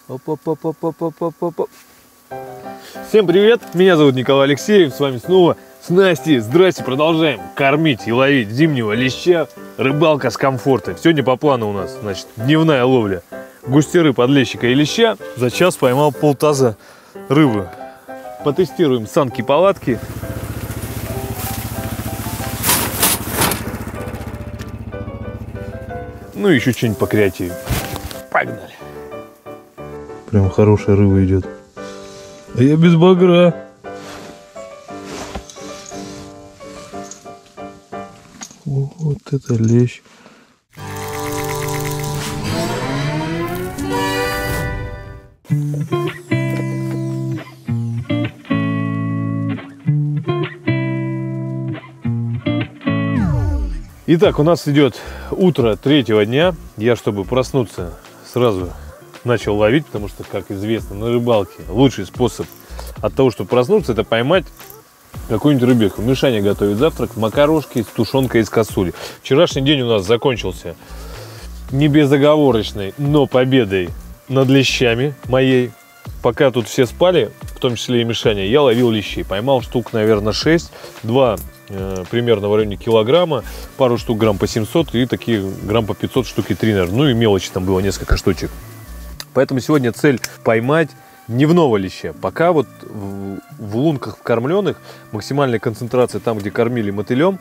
Оп-оп-оп-оп-оп-оп-оп-оп. Всем привет, меня зовут Николай Алексеев, с вами снова снасти. Здрасте, продолжаем кормить и ловить зимнего леща. Рыбалка с комфортом. Сегодня по плану у нас, значит, дневная ловля густеры, подлещика и леща. За час поймал полтаза рыбы. Потестируем санки-палатки. Ну и еще что-нибудь покреативнее. Погнали. Прям хорошая рыба идет. А я без багра. Вот это лещ. Итак, у нас идет утро третьего дня. Я, чтобы проснуться, сразу начал ловить, потому что, как известно, на рыбалке лучший способ от того, чтобы проснуться, это поймать какую-нибудь рыбеху. Мишаня готовит завтрак, макарошки с тушенкой из косули. Вчерашний день у нас закончился не безоговорочной, но победой над лещами моей. Пока тут все спали, в том числе и Мишаня, я ловил лещей. Поймал штук, наверное, 6, 2 примерно в районе килограмма, пару штук грамм по 700 и такие грамм по 500 штуки 3, наверное. Ну и мелочи там было несколько штучек. Поэтому сегодня цель поймать дневного леща. Пока вот в лунках вкормленных максимальная концентрация там, где кормили мотылем,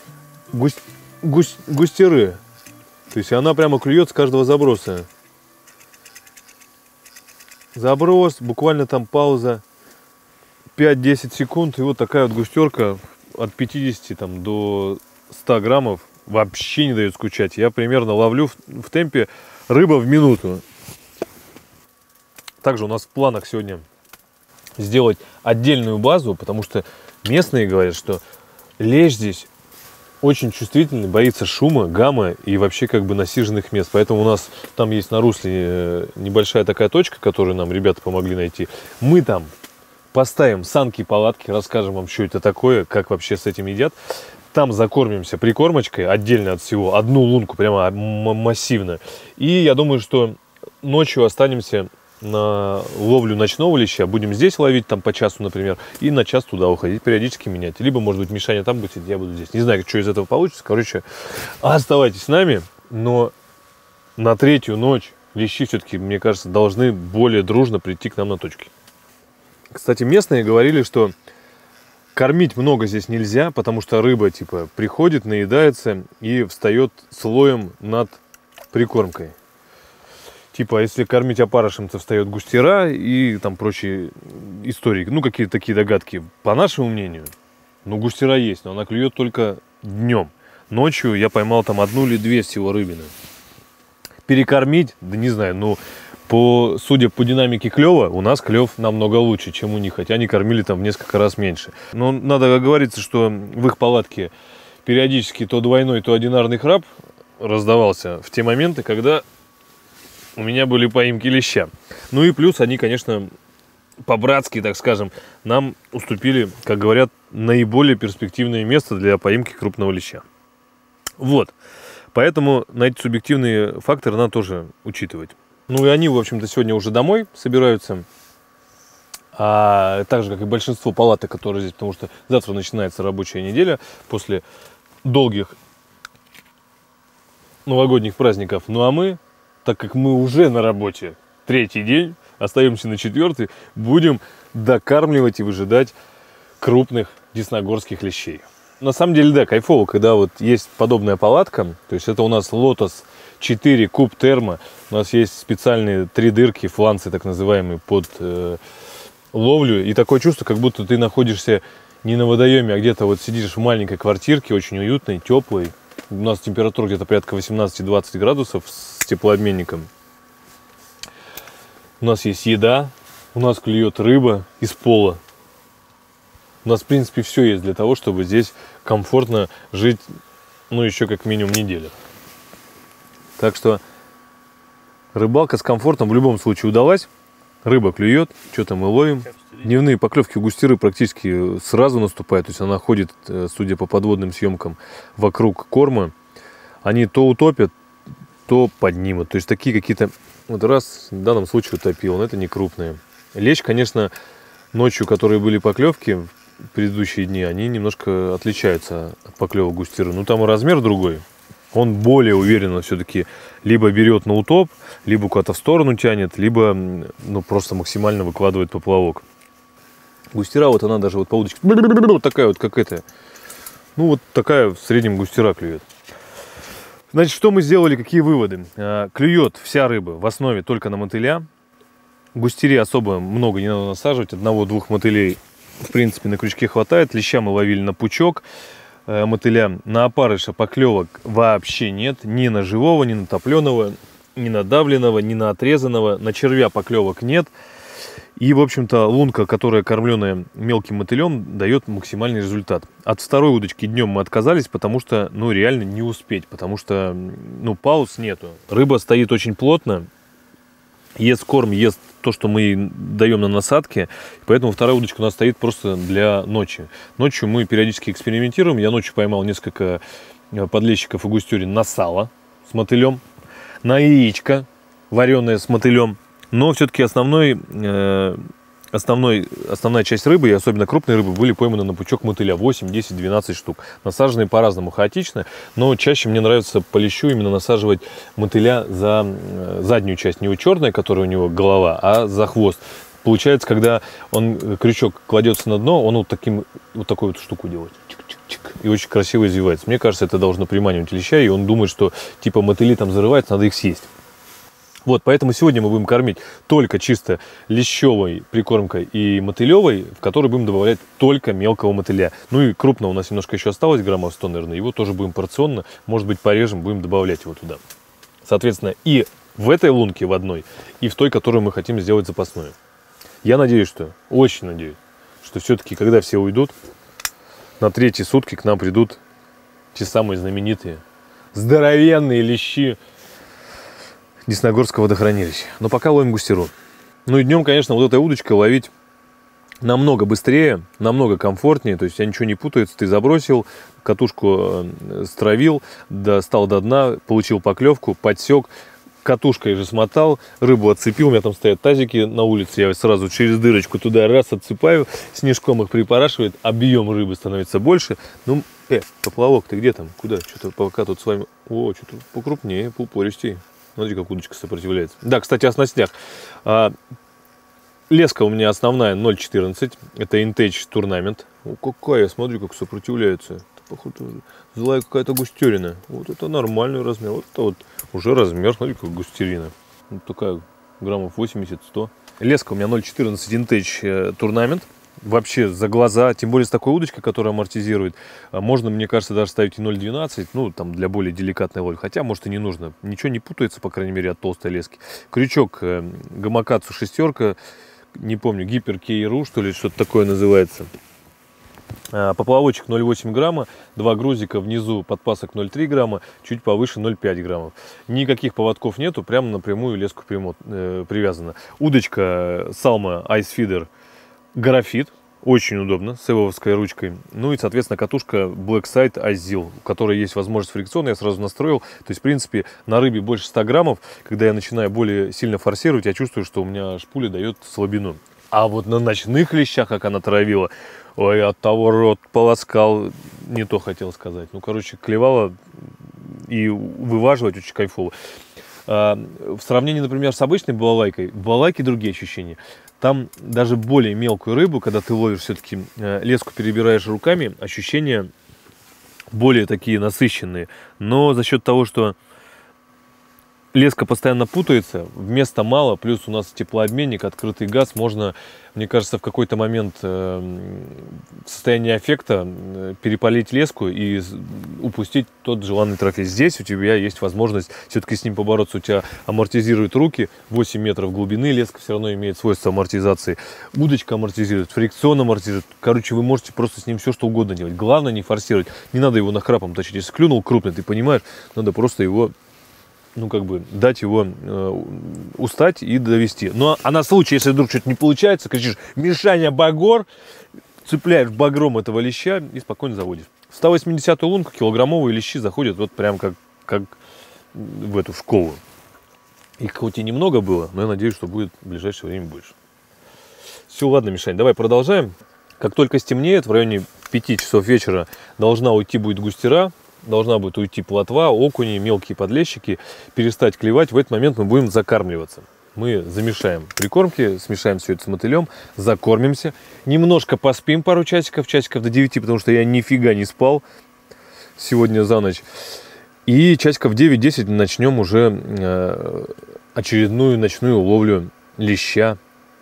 густеры. То есть она прямо клюет с каждого заброса. Заброс, буквально там пауза 5-10 секунд, и вот такая вот густерка от 50 там, до 100 граммов вообще не дает скучать. Я примерно ловлю в темпе рыба в минуту. Также у нас в планах сегодня сделать отдельную базу, потому что местные говорят, что лещ здесь очень чувствительный, боится шума, гамма и вообще как бы насиженных мест. Поэтому у нас там есть на русле небольшая такая точка, которую нам ребята помогли найти. Мы там поставим санки-палатки, расскажем вам, что это такое, как вообще с этим едят. Там закормимся прикормочкой отдельно от всего, одну лунку прямо массивно. И я думаю, что ночью останемся на ловлю ночного леща, будем здесь ловить там по часу, например, и на час туда уходить, периодически менять. Либо, может быть, Мишаня там будет сидеть, я буду здесь. Не знаю, что из этого получится. Короче, оставайтесь с нами, но на третью ночь лещи все-таки, мне кажется, должны более дружно прийти к нам на точки. Кстати, местные говорили, что кормить много здесь нельзя, потому что рыба, типа, приходит, наедается и встает слоем над прикормкой. Типа, если кормить опарышем, то встает густера и там прочие истории. Ну, какие-то такие догадки. По нашему мнению, ну, густера есть, но она клюет только днем. Ночью я поймал там 1 или 2 всего рыбины. Перекормить, да не знаю, ну, судя по динамике клёва, у нас клёв намного лучше, чем у них. Хотя они кормили там в несколько раз меньше. Но надо оговориться, что в их палатке периодически то двойной, то одинарный краб раздавался в те моменты, когда у меня были поимки леща. Ну и плюс они, конечно, по-братски, так скажем, нам уступили, как говорят, наиболее перспективное место для поимки крупного леща. Вот. Поэтому на эти субъективные факторы надо тоже учитывать. Ну и они, в общем-то, сегодня уже домой собираются. Так же, как и большинство палаток, которые здесь, потому что завтра начинается рабочая неделя после долгих новогодних праздников. Ну а мы, так как мы уже на работе 3-й день, остаемся на 4-й, будем докармливать и выжидать крупных десногорских лещей. На самом деле, да, кайфово, когда вот есть подобная палатка. То есть это у нас Lotus 4 куб термо. У нас есть специальные 3 дырки, фланцы так называемые, под ловлю. И такое чувство, как будто ты находишься не на водоеме, а где-то вот сидишь в маленькой квартирке, очень уютной, теплой. У нас температура где-то порядка 18-20 градусов с теплообменником. У нас есть еда, у нас клюет рыба из пола. У нас, в принципе, все есть для того, чтобы здесь комфортно жить, ну, еще как минимум неделю. Так что рыбалка с комфортом в любом случае удалась. Рыба клюет, что-то мы ловим. Дневные поклевки у густеры практически сразу наступают. То есть она ходит, судя по подводным съемкам, вокруг корма. Они то утопят, то поднимут. То есть такие какие-то, вот раз в данном случае утопил, но это не крупные. Лещ, конечно, ночью, которые были поклевки в предыдущие дни, они немножко отличаются от поклевок густиры. Ну там и размер другой. Он более уверенно все-таки либо берет на утоп, либо куда-то в сторону тянет, либо ну, просто максимально выкладывает поплавок. Густира, вот она даже вот по удочке, вот такая вот, как это. Ну вот такая в среднем густира клюет. Значит, что мы сделали, какие выводы? Клюет вся рыба в основе только на мотыля. Густире особо много не надо насаживать, одного-двух мотылей в принципе на крючке хватает. Леща мы ловили на пучок. Мотыля на опарыша поклевок вообще нет. Ни на живого, ни на топленого, ни на давленного, ни на отрезанного. На червя поклевок нет. И, в общем-то, лунка, которая кормленная мелким мотылем, дает максимальный результат. От второй удочки днем мы отказались, потому что, ну, реально не успеть. Потому что, ну, пауз нету. Рыба стоит очень плотно. Ест корм, ест то, что мы даем на насадке. Поэтому вторая удочка у нас стоит просто для ночи. Ночью мы периодически экспериментируем. Я ночью поймал несколько подлещиков и густюрин на сало с мотылем, на яичко вареное с мотылем. Но все-таки основная часть рыбы, и особенно крупной рыбы, были пойманы на пучок мотыля. 8, 10, 12 штук. Насаженные по-разному, хаотично. Но чаще мне нравится по лещу именно насаживать мотыля за заднюю часть. Не у черной, которая у него голова, а за хвост. Получается, когда крючок кладется на дно, он вот такую вот штуку делает. Чик-чик-чик. И очень красиво извивается. Мне кажется, это должно приманивать леща. И он думает, что типа мотыли там зарываются, надо их съесть. Вот, поэтому сегодня мы будем кормить только чисто лещевой прикормкой и мотылевой, в которой будем добавлять только мелкого мотыля. Ну и крупного у нас немножко еще осталось, граммов 100, наверное. Его тоже будем порционно, может быть, порежем, будем добавлять его туда. Соответственно, и в этой лунке в одной, и в той, которую мы хотим сделать запасную. Я надеюсь, очень надеюсь, что все-таки, когда все уйдут, на третьи сутки к нам придут те самые знаменитые здоровенные лещи Десногорского водохранилища. Но пока ловим густиру. Ну и днем, конечно, вот этой удочкой ловить намного быстрее, намного комфортнее. То есть я ничего не путается. Ты забросил, катушку стравил, достал до дна, получил поклевку, подсек, катушкой же смотал, рыбу отцепил. У меня там стоят тазики на улице. Я сразу через дырочку туда раз отсыпаю, снежком их припорашивает, объем рыбы становится больше. Ну, поплавок, ты где там? Куда? Что-то пока тут с вами... О, что-то покрупнее, поупористее. Смотрите, как удочка сопротивляется. Да, кстати, о снастях. Леска у меня основная 0,14. Это Intech Tournament. О, какая, смотри, как сопротивляется. Это, походу, злая какая-то густерина. Вот это нормальный размер. Вот это вот уже размер, смотри, как густерина. Вот такая, граммов 80-100. Леска у меня 0,14 Intech Tournament. Вообще за глаза, тем более с такой удочкой, которая амортизирует, можно, мне кажется, даже ставить и 0,12, ну, там, для более деликатной ловли. Хотя, может, и не нужно. Ничего не путается, по крайней мере, от толстой лески. Крючок Гамакацу шестерка, не помню, Гипер Кейру, что ли, что-то такое называется. Поплавочек 0,8 грамма, 2 грузика, внизу подпасок 0,3 грамма, чуть повыше 0,5 граммов. Никаких поводков нету, прямо напрямую леску привязана. Удочка Salma Ice Feeder графит, очень удобно, с эвовской ручкой. Ну и, соответственно, катушка Blackside Azil, у которой есть возможность фрикциона, я сразу настроил. То есть, в принципе, на рыбе больше 100 граммов, когда я начинаю более сильно форсировать, я чувствую, что у меня шпуля дает слабину. А вот на ночных лещах, как она травила, ой, от того рот полоскал, не то хотел сказать. Ну, короче, клевала и вываживать очень кайфово. В сравнении, например, с обычной балалайкой, в балалайке другие ощущения. Там даже более мелкую рыбу, когда ты ловишь все-таки леску, перебираешь руками, ощущения более такие насыщенные. Но за счет того, что леска постоянно путается, вместа мало, плюс у нас теплообменник, открытый газ, можно, мне кажется, в какой-то момент в состоянии аффекта перепалить леску и упустить тот желанный трофей. Здесь у тебя есть возможность все-таки с ним побороться. У тебя амортизируют руки, 8 метров глубины, леска все равно имеет свойство амортизации. Удочка амортизирует, фрикцион амортизирует. Короче, вы можете просто с ним все, что угодно делать. Главное не форсировать. Не надо его нахрапом точить. Если клюнул крупный, ты понимаешь, надо просто его... ну, как бы, дать его устать и довести. Ну, а на случай, если вдруг что-то не получается, кричишь: «Мишаня, багор!», цепляешь багром этого леща и спокойно заводишь. В 180-ю лунку килограммовые лещи заходят вот прям как в эту школу. Их хоть и немного было, но я надеюсь, что будет в ближайшее время больше. Все, ладно, Мишань, давай продолжаем. Как только стемнеет, в районе 5 часов вечера должна уйти будет густера, должна будет уйти плотва, окуни, мелкие подлещики, перестать клевать. В этот момент мы будем закармливаться. Мы замешаем прикормки, смешаем все это с мотылем, закормимся. Немножко поспим пару часиков до 9, потому что я нифига не спал сегодня за ночь. И часиков 9-10 начнем уже очередную ночную ловлю леща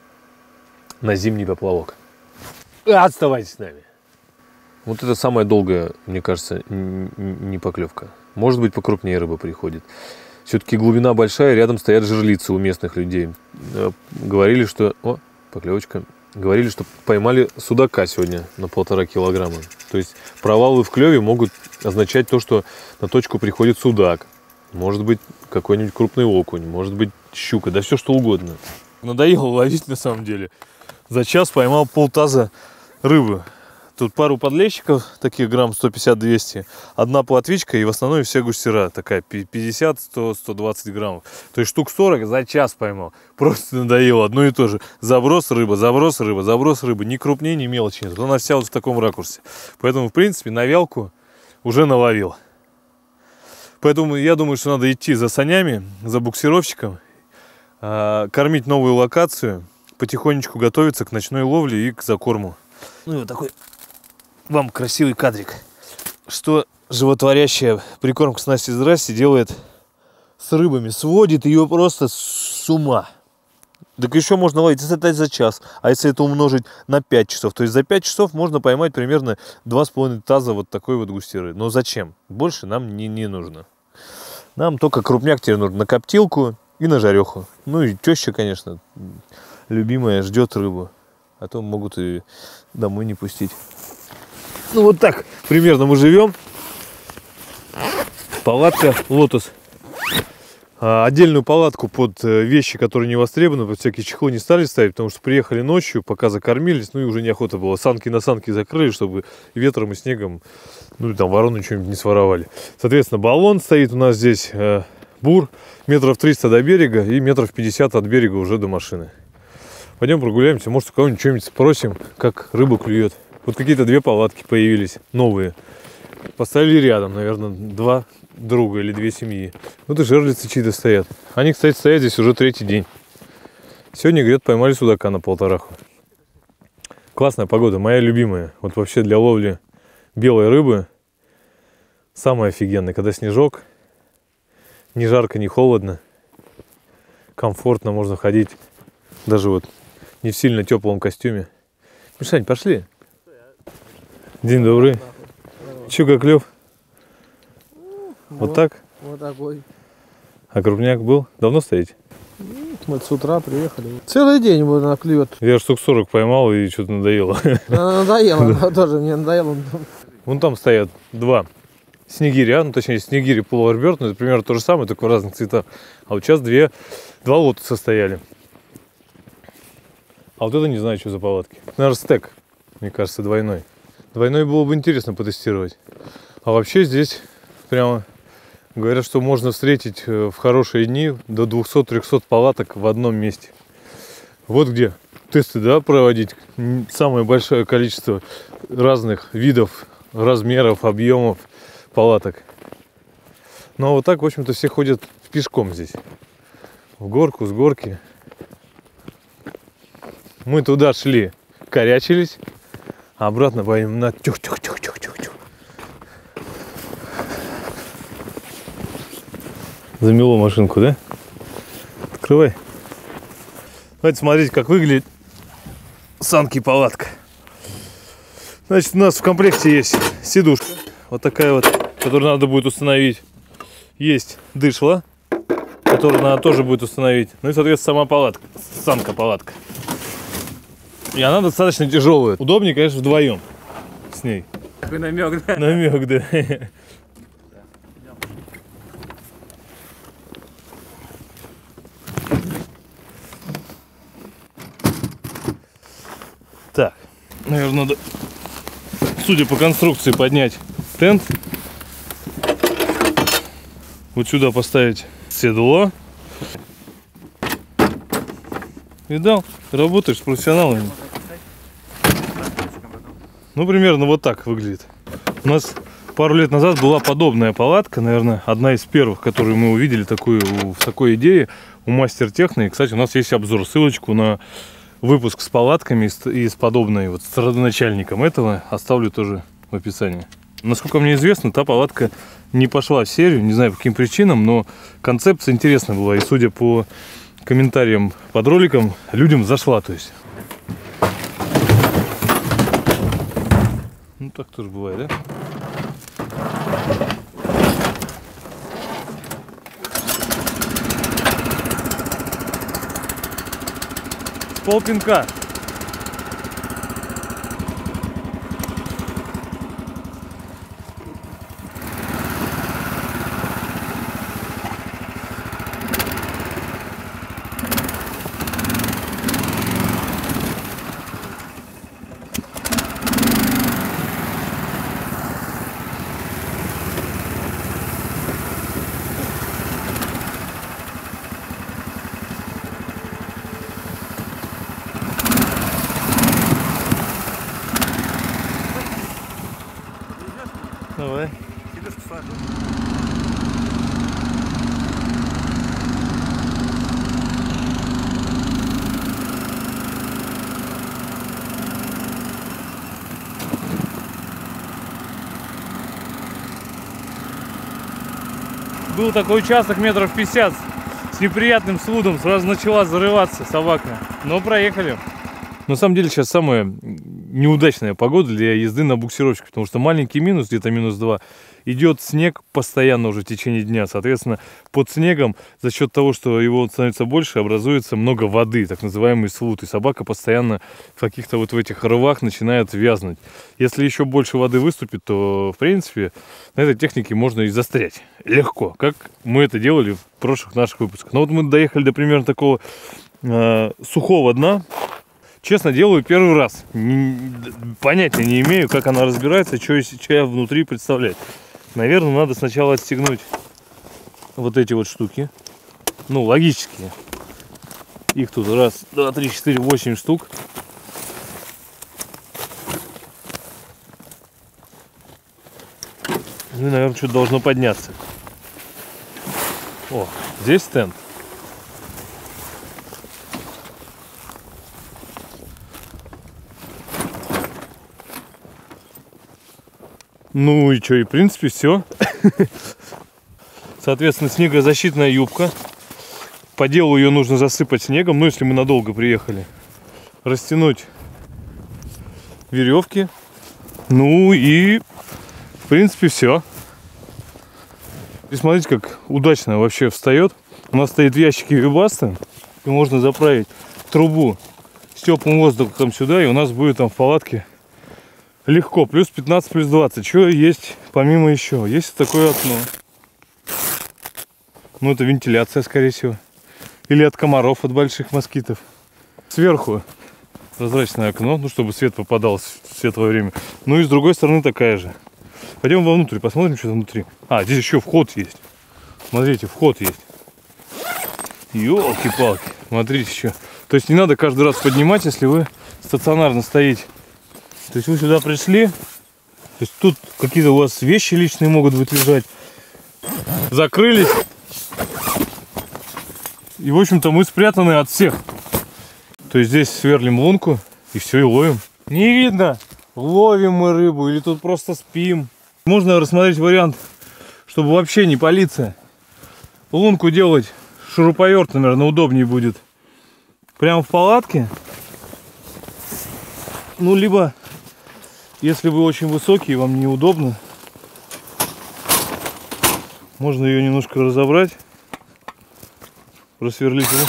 на зимний поплавок. Оставайтесь с нами. Вот это самая долгая, мне кажется, не поклевка. Может быть, покрупнее рыба приходит. Все-таки глубина большая, рядом стоят жерлицы у местных людей. Говорили, что... О, поклевочка. Говорили, что поймали судака сегодня на 1,5 килограмма. То есть провалы в клеве могут означать то, что на точку приходит судак. Может быть, какой-нибудь крупный окунь. Может быть, щука. Да все что угодно. Надоело ловить на самом деле. За час поймал полтаза рыбы. Тут пару подлещиков, таких грамм 150-200, одна плотвичка и в основном все густера, такая 50, 100, 120 граммов. То есть штук 40 за час поймал. Просто надоело, одно и то же. Заброс рыба, заброс рыба, заброс рыба. Ни крупнее, ни мелочи нет. Она вся вот в таком ракурсе. Поэтому, в принципе, на вялку уже наловил. Поэтому я думаю, что надо идти за санями, за буксировщиком, кормить новую локацию, потихонечку готовиться к ночной ловле и к закорму. Ну и вот такой вам красивый кадрик. Что животворящая прикормка с Настей здрасте делает с рыбами. Сводит ее просто с ума. Так еще можно ловить, если это за час. А если это умножить на 5 часов, то есть за 5 часов можно поймать примерно 2,5 таза вот такой вот густеры. Но зачем? Больше нам не нужно. Нам только крупняк теперь нужно на коптилку и на жареху. Ну и теща, конечно, любимая, ждет рыбу. А то могут и домой не пустить. Ну вот так примерно мы живем. Палатка «Лотос». Отдельную палатку под вещи, которые не востребованы, под всякие чехлы не стали ставить, потому что приехали ночью, пока закормились, ну и уже неохота было. Санки на санки закрыли, чтобы ветром и снегом, ну и там вороны что-нибудь не своровали. Соответственно, баллон стоит у нас здесь, бур, метров 300 до берега и метров 50 от берега уже до машины. Пойдем прогуляемся, может у кого-нибудь что-нибудь спросим, как рыба клюет. Вот какие-то 2 палатки появились, новые. Поставили рядом, наверное, 2 друга или 2 семьи. Вот и жерлицы чьи-то стоят. Они, кстати, стоят здесь уже 3-й день. Сегодня, говорят, поймали судака на 1,5. Классная погода, моя любимая. Вот вообще для ловли белой рыбы самая офигенная. Когда снежок, ни жарко, ни холодно. Комфортно, можно ходить даже вот не в сильно теплом костюме. Мишань, пошли. День добрый. Че, как клев? Вот так? Вот такой. А крупняк был? Давно стоите? Мы с утра приехали. Целый день можно клюет. Я штук 40 поймал и что-то надоело. Надоело, тоже мне надоело. Вон там стоят 2 снегиря, ну точнее снегири полуэрберт, но это примерно то же самое, только в разных цветах. А вот сейчас 2 лотоса стояли. А вот это не знаю, что за палатки. Наверное, стек, мне кажется, двойной. Двойной было бы интересно потестировать. А вообще здесь прямо говорят, что можно встретить в хорошие дни до 200-300 палаток в одном месте. Вот где тесты, да, проводить. Самое большое количество разных видов, размеров, объемов палаток. Ну а вот так, в общем-то, все ходят пешком здесь. В горку, с горки. Мы туда шли, корячились. А обратно поедем на тюх-тюх-тюх-тюх-тюх-тюх. Замело машинку, да? Открывай. Давайте смотреть, как выглядит санки-палатка. Значит, у нас в комплекте есть сидушка. Вот такая вот, которую надо будет установить. Есть дышло, которую надо тоже будет установить. Ну и, соответственно, сама палатка, санка-палатка. И она достаточно тяжелая. Удобнее, конечно, вдвоем с ней. Такой намек, да? Намек, да. Так, наверное, надо, судя по конструкции, поднять тент. Вот сюда поставить седло. Видал? Работаешь с профессионалами. Ну, примерно вот так выглядит. У нас пару лет назад была подобная палатка, наверное, одна из первых, которую мы увидели в такой идее у Мастер Техно. И, кстати, у нас есть обзор, ссылочку на выпуск с палатками и с подобной, вот с родоначальником этого оставлю тоже в описании. Насколько мне известно, та палатка не пошла в серию, не знаю по каким причинам, но концепция интересная была, и судя по комментариям под роликом, людям зашла, то есть. Ну так тоже бывает, да? С полпинка. Давай. Был такой участок метров 50 с неприятным слудом, сразу начала зарываться собака, но проехали. На самом деле сейчас самая неудачная погода для езды на буксировщике, потому что маленький минус, где-то -2, идет снег постоянно уже в течение дня. Соответственно, под снегом за счет того, что его становится больше, образуется много воды, так называемый слуд. И собака постоянно в каких-то вот в этих рвах начинает вязнуть. Если еще больше воды выступит, то, в принципе, на этой технике можно и застрять легко, как мы это делали в прошлых наших выпусках. Но вот мы доехали до примерно такого сухого дна. Честно, делаю первый раз. Понятия не имею, как она разбирается, что я внутри представляет. Наверное, надо сначала отстегнуть вот эти вот штуки. Ну, логические. Их тут 1, 2, 3, 4, 8 штук. Ну, наверное, что-то должно подняться. О, здесь стенд. Ну и что, и в принципе все. Соответственно, снегозащитная юбка. По делу ее нужно засыпать снегом, ну если мы надолго приехали. Растянуть веревки. Ну и в принципе все. И смотрите, как удачно вообще встает. У нас стоит в ящике Webasto, и можно заправить трубу с теплым воздухом сюда, и у нас будет там в палатке легко, плюс 15, плюс 20. Что есть помимо еще? Есть такое окно. Ну, это вентиляция, скорее всего. Или от комаров, от больших москитов. Сверху прозрачное окно, ну, чтобы свет попадал в светлое время. Ну, и с другой стороны такая же. Пойдем вовнутрь, посмотрим, что там внутри. А, здесь еще вход есть. Смотрите, вход есть. Ёлки-палки. Смотрите еще. То есть не надо каждый раз поднимать, если вы стационарно стоите. То есть вы сюда пришли, то есть тут какие-то у вас вещи личные могут быть лежать. Закрылись. И, в общем-то, мы спрятаны от всех. То есть здесь сверлим лунку и все, и ловим. Не видно, ловим мы рыбу или тут просто спим. Можно рассмотреть вариант, чтобы вообще не палиться. Лунку делать шуруповерт, наверное, удобнее будет. Прямо в палатке. Ну, либо... Если вы очень высокий, вам неудобно, можно ее немножко разобрать, просверлить его.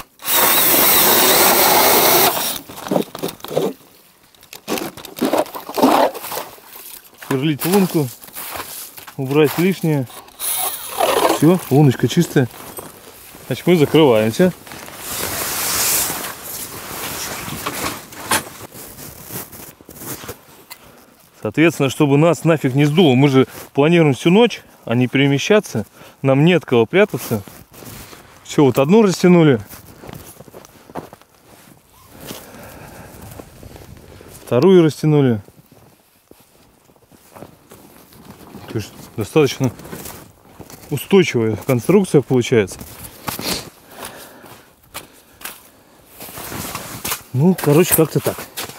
Сверлить лунку, убрать лишнее. Все, луночка чистая. Значит, мы закрываемся. Соответственно, чтобы нас нафиг не сдуло, мы же планируем всю ночь они перемещаться, нам не от кого прятаться. Все, вот одну растянули. Вторую растянули. То есть достаточно устойчивая конструкция получается. Ну, короче, как-то так.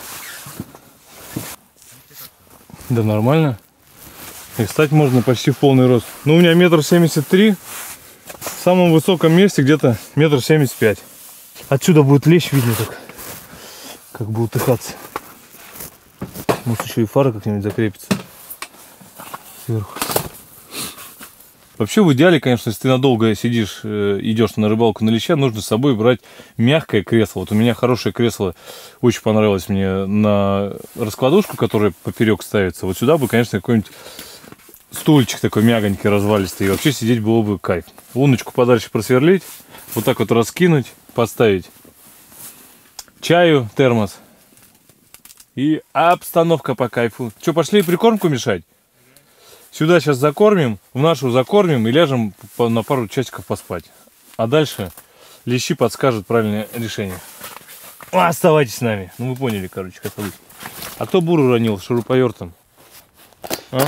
Да нормально. И встать можно почти в полный рост. Ну, у меня 1,73 м. В самом высоком месте где-то 1,75 м. Отсюда будет лещ видно, как будет утыхаться. Может, еще и фара как-нибудь закрепится сверху. Вообще, в идеале, конечно, если ты надолго сидишь, идешь на рыбалку на леща, нужно с собой брать мягкое кресло. Вот у меня хорошее кресло, очень понравилось мне на раскладушку, которая поперек ставится. Вот сюда бы, конечно, какой-нибудь стульчик такой мягонький, развалистый. И вообще сидеть было бы кайф. Луночку подальше просверлить, вот так вот раскинуть, поставить чаю, термос. И обстановка по кайфу. Что, пошли прикормку мешать? Сюда сейчас закормим, в нашу закормим и ляжем на пару часиков поспать. А дальше лещи подскажут правильное решение. Оставайтесь с нами. Ну вы поняли, короче, как это. А кто буру ранил шуруповертом? А?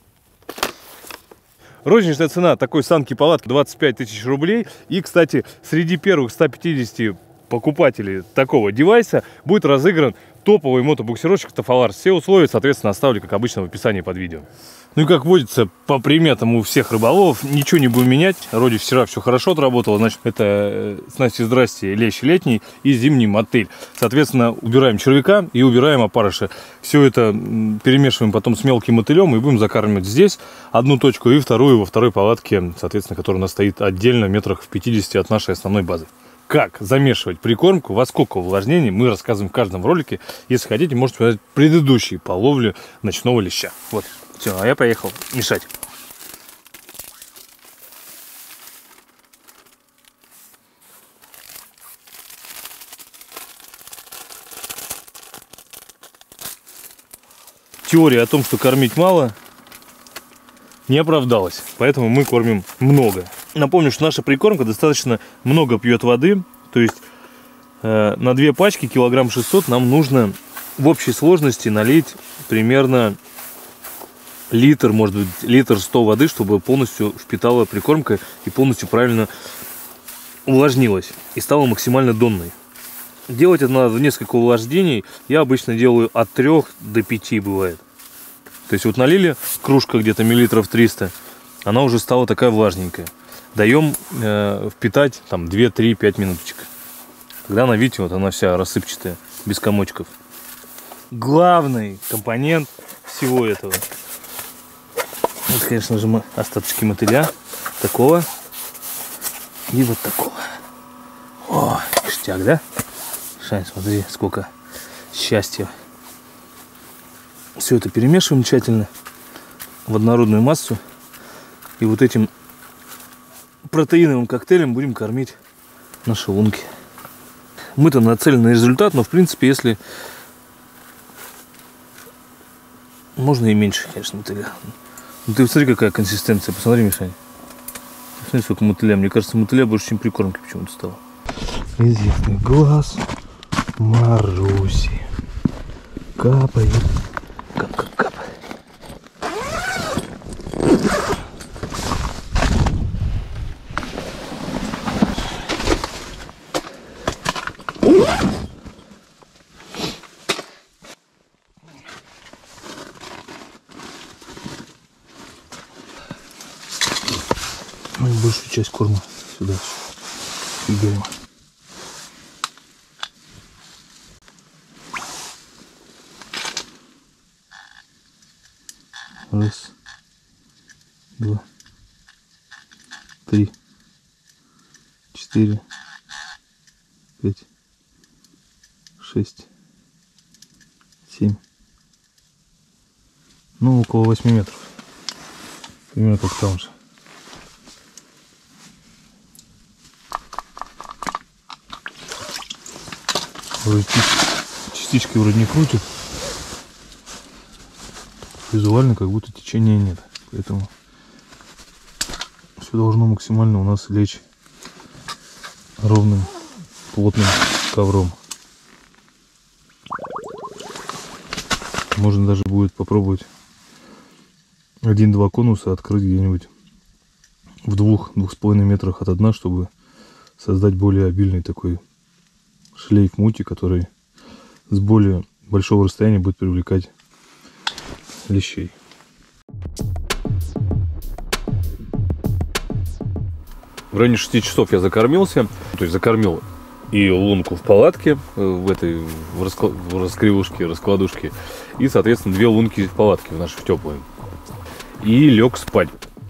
Розничная цена такой санки-палатки 25 тысяч рублей. И, кстати, среди первых 150 покупателей такого девайса будет разыгран топовый мотобуксировщик Тафалар. Все условия, соответственно, оставлю, как обычно, в описании под видео. Ну и как водится, по приметам у всех рыболовов, ничего не будем менять. Вроде вчера все хорошо отработало, значит, это снасти здрасте, лещ летний и зимний мотыль. Соответственно, убираем червяка и убираем опарыша. Все это перемешиваем потом с мелким мотылем и будем закармливать здесь одну точку и вторую во второй палатке, соответственно, которая у нас стоит отдельно метрах в 50 от нашей основной базы. Как замешивать прикормку, во сколько увлажнений, мы рассказываем в каждом ролике. Если хотите, можете посмотреть предыдущие по ловле ночного леща. Вот, все, а я поехал мешать. Теория о том, что кормить мало, не оправдалась, поэтому мы кормим много. Напомню, что наша прикормка достаточно много пьет воды, то есть на 2 пачки килограмм 600 нам нужно в общей сложности налить примерно литр, может быть, литр 100 воды, чтобы полностью впитала прикормка и полностью правильно увлажнилась и стала максимально донной. Делать это надо в несколько увлажнений. Я обычно делаю от 3 до 5 бывает. То есть вот налили кружка где-то миллилитров 300, она уже стала такая влажненькая. Даем впитать там 2-3-5 минуточек. Когда она, видите, вот она вся рассыпчатая, без комочков. Главный компонент всего этого. Вот, конечно же, остаточки мотыля. Такого. И вот такого. О, ништяк, да? Шань, смотри, сколько счастья. Все это перемешиваем тщательно в однородную массу. И вот этим протеиновым коктейлем будем кормить наши лунки. Мы-то нацелены на результат, но в принципе, если можно и меньше, конечно, мотыля. Ну ты посмотри, какая консистенция. Посмотри, Мишань. Посмотри, сколько мотыля. Мне кажется, мотыля больше, чем прикормки почему-то стало. Известный глаз Маруси. Капает. Кап-кап-кап. Большую часть корма сюда фигаем. Раз, 2, 3, 4, 5, 6, 7. Ну, около 8 метров. Примерно как там же. Вроде частички вроде не крутит. Визуально как будто течения нет. Поэтому все должно максимально у нас лечь ровным, плотным ковром. Можно даже будет попробовать 1-2 конуса открыть где-нибудь в 2-2,5 метрах от дна, чтобы создать более обильный такой шлейф мути, который с более большого расстояния будет привлекать лещей. В районе 6 часов я закормился, то есть закормил и лунку в палатке, в раскривушке, раскладушке, и, соответственно, 2 лунки в палатке в нашей в теплой. И лег спать.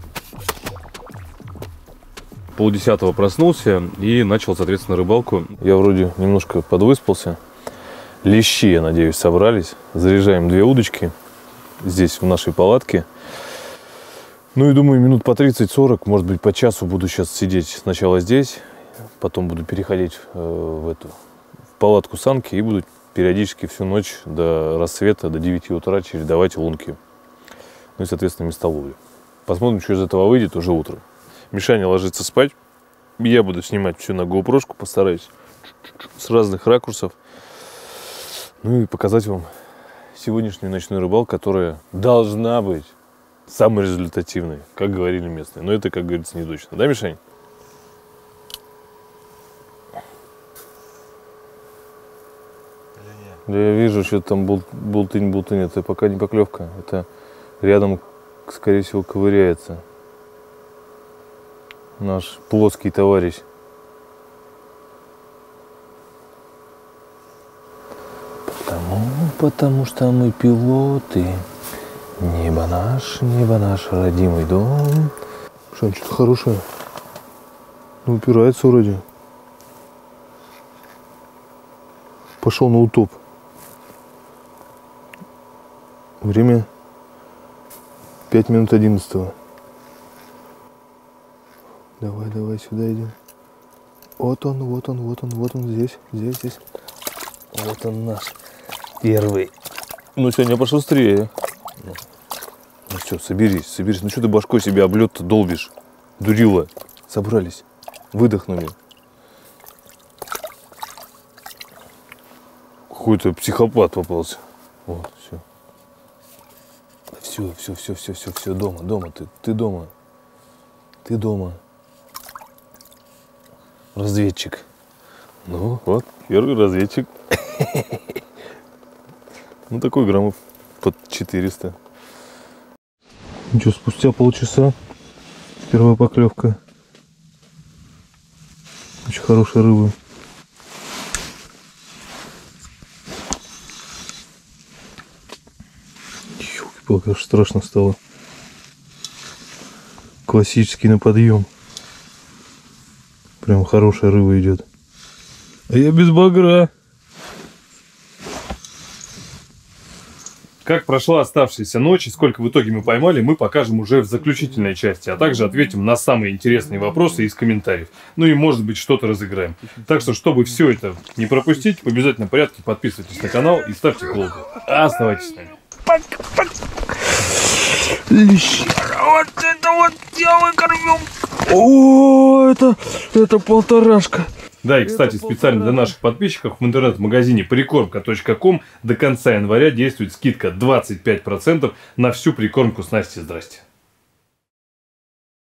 9:30 проснулся и начал, соответственно, рыбалку. Я вроде немножко подвыспался. Лещи, я надеюсь, собрались. Заряжаем 2 удочки здесь, в нашей палатке. Ну и думаю, минут по 30-40, может быть, по часу буду сейчас сидеть сначала здесь, потом буду переходить в палатку санки и буду периодически всю ночь до рассвета, до 9 утра чередовать лунки. Ну и, соответственно, местоловлю. Посмотрим, что из этого выйдет уже утром. Мишаня ложится спать. Я буду снимать все на GoPro-шку, постараюсь с разных ракурсов. Ну и показать вам сегодняшнюю ночную рыбалку, которая должна быть самой результативной, как говорили местные. Но это, как говорится, не точно. Да, Мишань? Да я вижу, что там бултынь. Это пока не поклевка. Это рядом, скорее всего, ковыряется наш плоский товарищ. Потому что мы пилоты. Небо наш родимый дом. Что, что-то хорошее. Ну, упирается вроде. Пошел на утоп. Время 5 минут 11. Давай, сюда идем. Вот он, здесь. Вот он наш первый. Ну, сегодня пошустрее. Ну все, соберись. Ну что ты башкой себя об лед-то долбишь? Дурила. Собрались. Выдохнули. Какой-то психопат попался. Вот, все. Дома. Ты дома. Разведчик. Ну, вот, первый разведчик. Ну, такой граммов под 400. Ничего, спустя полчаса первая поклевка. Очень хорошая рыба. Ёлки-палки, аж страшно стало. Классический на подъем. Прям хорошая рыба идет. А я без багра. Как прошла оставшаяся ночь и сколько в итоге мы поймали, мы покажем уже в заключительной части, а также ответим на самые интересные вопросы из комментариев. Ну и, может быть, что-то разыграем. Так что, чтобы все это не пропустить, в обязательном порядке подписывайтесь на канал и ставьте колокол. Оставайтесь с нами. Вот это вот я выкормил. О, это полторашка. Да, и, кстати, специально для наших подписчиков в интернет-магазине прикормка.com до конца января действует скидка 25% на всю прикормку снасти. Здрасте.